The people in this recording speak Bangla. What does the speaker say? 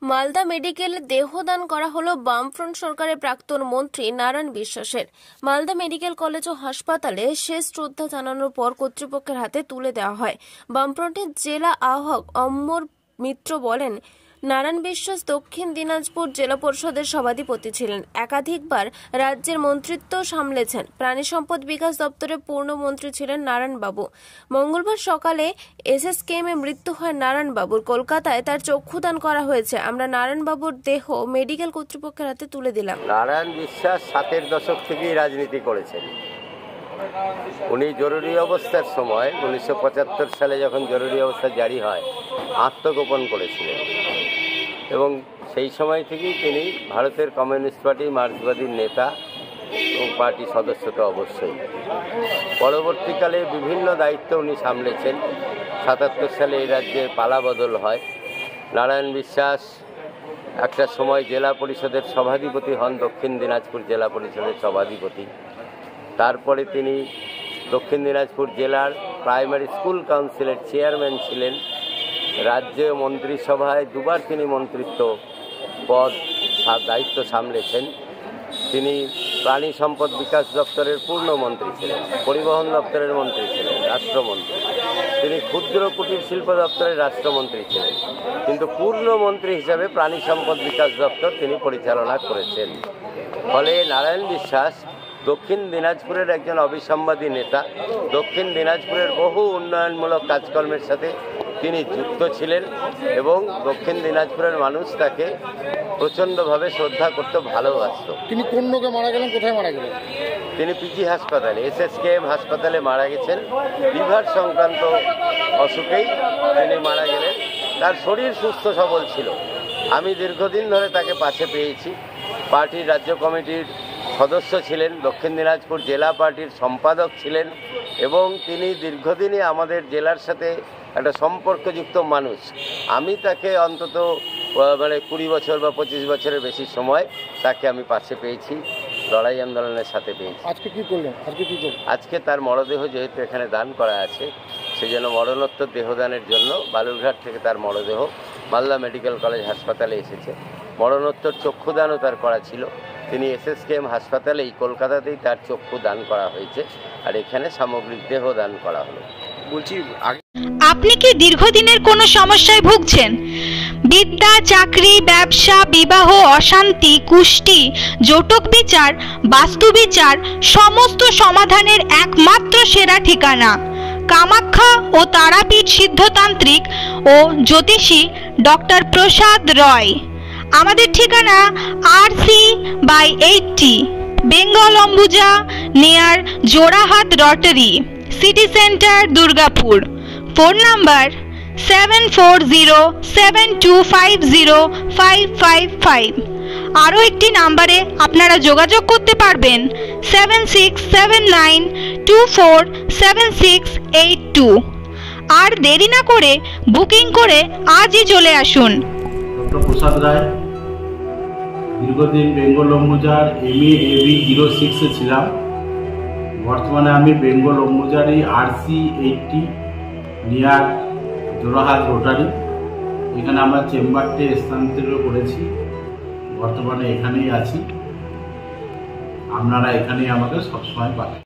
মালদা মেডিকেলে দেহদান করা হলো বামফ্রন্ট সরকারের প্রাক্তন মন্ত্রী নারায়ণ বিশ্বাসের। মালদা মেডিকেল কলেজ ও হাসপাতালে শেষ শ্রদ্ধা জানানোর পর কর্তৃপক্ষের হাতে তুলে দেওয়া হয়। বামফ্রন্টের জেলা আহ্বায়ক অমর মিত্র বলেন, নারায়ণ বিশ্বাস দক্ষিণ দিনাজপুর জেলা পরিষদের সভাধিপতি ছিলেন, একাধিকবার রাজ্যের মন্ত্রিত্ব সামলেছেন। প্রাণী সম্পদ বিকাশ দপ্তরের পূর্ণমন্ত্রী ছিলেন নারায়ণবাবু। মঙ্গলবার সকালে এসএসকেএম এ মৃত্যু হয় নারায়ণবাবুর। কলকাতায় তার চক্ষুদান করা হয়েছে। আমরা নারায়ণবাবুর দেহ মেডিকেল কর্তৃপক্ষের হাতে তুলে দিলাম। নারায়ণ বিশ্বাস 60-এর দশক থেকেই রাজনীতি করেছেন। উনি জরুরি অবস্থার সময় 1975 সালে যখন জরুরি অবস্থা জারি হয়, আত্মগোপন করেছিলেন এবং সেই সময় থেকেই তিনি ভারতের কমিউনিস্ট পার্টি মার্ক্সবাদীর নেতা এবং পার্টি সদস্য তো অবশ্যই। পরবর্তীকালে বিভিন্ন দায়িত্ব উনি সামলেছেন। 77 সালে এই রাজ্যে পালাবদল হয়। নারায়ণ বিশ্বাস একটা সময় জেলা পরিষদের সভাধিপতি হন, দক্ষিণ দিনাজপুর জেলা পরিষদের সভাধিপতি। তারপরে তিনি দক্ষিণ দিনাজপুর জেলার প্রাইমারি স্কুল কাউন্সিলের চেয়ারম্যান ছিলেন। রাজ্য মন্ত্রিসভায় দুবার তিনি মন্ত্রিত্ব পদ দায়িত্ব সামলেছেন। তিনি প্রাণী সম্পদ বিকাশ দপ্তরের পূর্ণমন্ত্রী ছিলেন, পরিবহন দপ্তরের মন্ত্রী ছিলেন, রাষ্ট্রমন্ত্রী। তিনি ক্ষুদ্র কুটির শিল্প দপ্তরের রাষ্ট্রমন্ত্রী ছিলেন, কিন্তু পূর্ণমন্ত্রী হিসাবে প্রাণী সম্পদ বিকাশ দপ্তর তিনি পরিচালনা করেছেন। ফলে নারায়ণ বিশ্বাস দক্ষিণ দিনাজপুরের একজন অবিসংবাদী নেতা। দক্ষিণ দিনাজপুরের বহু উন্নয়নমূলক কাজকর্মের সাথে তিনি যুক্ত ছিলেন এবং দক্ষিণ দিনাজপুরের মানুষ তাকে প্রচণ্ডভাবে শ্রদ্ধা করতে ভালোবাসত। তিনি কোন রোগে মারা গেলেন, কোথায় মারা গেলেন? তিনি পিজি হাসপাতালে, এসএসকেএম হাসপাতালে মারা গেছেন। লিভার সংক্রান্ত অসুখেই তিনি মারা গেলেন। তার শরীর সুস্থ সবল ছিল। আমি দীর্ঘদিন ধরে তাকে পাশে পেয়েছি। পার্টির রাজ্য কমিটির সদস্য ছিলেন, দক্ষিণ দিনাজপুর জেলা পার্টির সম্পাদক ছিলেন এবং তিনি দীর্ঘদিনই আমাদের জেলার সাথে একটা সম্পর্কযুক্ত মানুষ। আমি তাকে অন্তত 20 বছর বা 25 বছরের বেশি সময় তাকে আমি পাশে পেয়েছি, লড়াই আন্দোলনের সাথে পেয়েছি। আজকে কি করলেন? আজকে তার মরদেহ যেহেতু এখানে দান করা আছে, সেজন্য মরণোত্তর দেহদানের জন্য বালুরঘাট থেকে তার মরদেহ মালদা মেডিকেল কলেজ হাসপাতালে এসেছে। মরণোত্তর চক্ষুদানও তার করা ছিল। তিনি এসএসকেএম হাসপাতালেই, কলকাতাতেই তার চক্ষু দান করা হয়েছে, আর এখানে সামগ্রিক দেহ দান করা হলো। আপনি কি দীর্ঘদিনের কোনো সমস্যায় ভুগছেন? বিদ্যা, চাকরি, ব্যবসা, বিবাহ, অশান্তি, কুষ্টি, জটক বিচার, বাস্তু বিচার, সমস্ত সমাধানের একমাত্র সেরা ঠিকানা কামাখ্যা ও তারাপীঠ সিদ্ধতান্ত্রিক ও জ্যোতিষী ডক্টর প্রসাদ রয়। আমাদের ঠিকানা RC/80 Bengal Ambuja near Jorahat rotary, city centre, Durgapur. Phone number 7407250555। আরও একটি নাম্বারে আপনারা যোগাযোগ করতে পারবেন 7679247682। আর দেরি না করে বুকিং করে আজই চলে আসুন। ডক্টর প্রসাদ রায়, দীর্ঘদিন বেঙ্গল অম্বুজার MA/AB 06-এ ছিলাম। বর্তমানে আমি বেঙ্গল অম্বুজারই RC/80 নিয়ার জোড়াহাট রোটারি, এখানে আমরা চেম্বারটি স্থানান্তরিত করেছি। বর্তমানে এখানেই আছি। আপনারা এখানেই আমাকে সবসময় পাবেন।